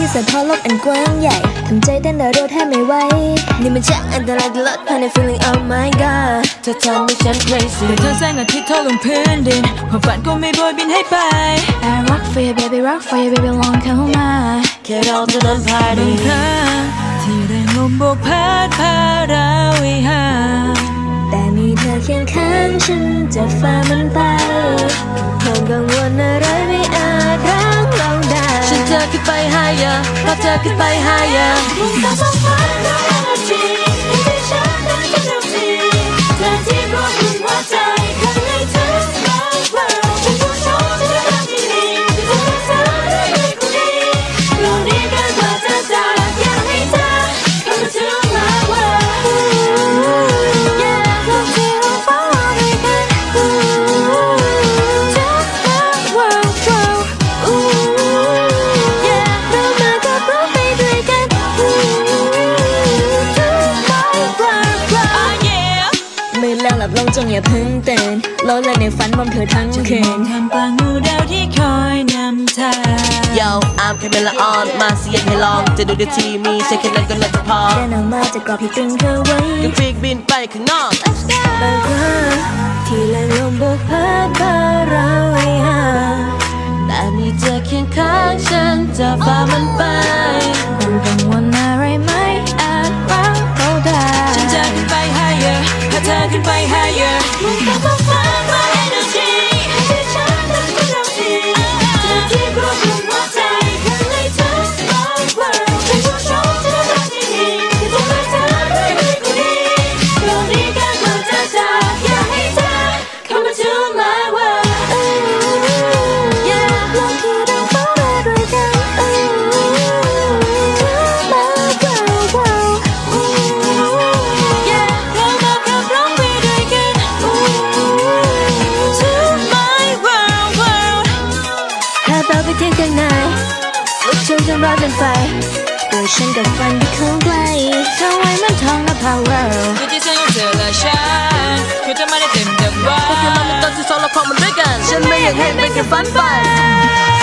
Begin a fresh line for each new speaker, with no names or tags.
ที่สะท้อนโลกอันกว้างใหญ่ทำใจเต้นเร็วแทบไม่ไหวนี่มันช่างอันตรายตลอดภายใน feeling oh my god เธอทำให้ฉัน crazy
แต่เธอแสงอาทิตย์ทอลงพื้นดินความฝันก็ไม่โบยบินให้ไป
I rock for you baby rock for you baby ลองเข้ามา
แค่เราจะเดินผ่านบางครั้งที่แรงลมโบกพัดพาเราให้ห่าง
แต่มีเธอเคียงข้างฉันจะฝ่ามันไปความกังวลอะไรไม่อาจรั้งเราได้
ฉันเธอขึ้นไป higher พาเธอขึ้นไป higher
มุ่งตาสองฝันด้วย energy ที่ฉันนั้นเป็นเรื่องจริงเธอที่รวมถึงหัวใจข้างในเธอ my world ฉันผู้ชมจะรักที่นี่จะรักเธอได้ด้วยคนดีเราดีกันกว่าจะจากอยากให้เธอ come to my world yeah come to follow me again to my world yeah เรามากับเราไปด้วยกันto my worldมือแล้วหลับลงจงอย่าเพิ่งตื่นโลดเลยในฝันมองเธอทั้งคืน
ทำกลางงูดาวที่คอยนำทาง
Yo I'm Camila on มาเสียงให้ลองจะดูในทีมีใช่แค่นั้นก็น่าจะพอ
เดินออกมาจากกรอบที่ตึงเธอไว้
ก็ปีกบินไปข้างนอก
บางครั้งที่แรงลมโบกพัดพาเราให้ห่าง
แต่มีเธอเคียงข้างฉันจะฝ่ามันไป
ความกังวลอะไรไม่อาจรั้งเราได้
ฉันจะขึ้นไป higher พาเธอขึ้นไป higher
มุ่งตาสองฝันด้วย energy ที่ฉันนั้นเป็นเรื่องจริงเธอที่รวมถึงหัวใจข้างในเธอ my world เป็นผู้ชมจะรักที่นี่จะรักเธอได้ด้วยคนดีเราดีกันกว่าจะจากอยากให้เธอ come to my world yeah ลองคิดดูฝันมาด้วยกัน to my world yeah เรามากับร้องไปด้วยกัน
to my world
ถ้าเราไปเที่ยวข้างในลุกช่วยฉันร้อนเป็นไฟตัวฉันกับฝันที่เข้าใกล้เธอไว้มันทองและ power
คือที่ฉันของเธอและฉันคือจะมาได้เต็มดังว่า
ก็คือเราเป็นตอนที่สองเราครองมันด้วยกันฉันไม่อยากให้เป็นแค่ฝันไป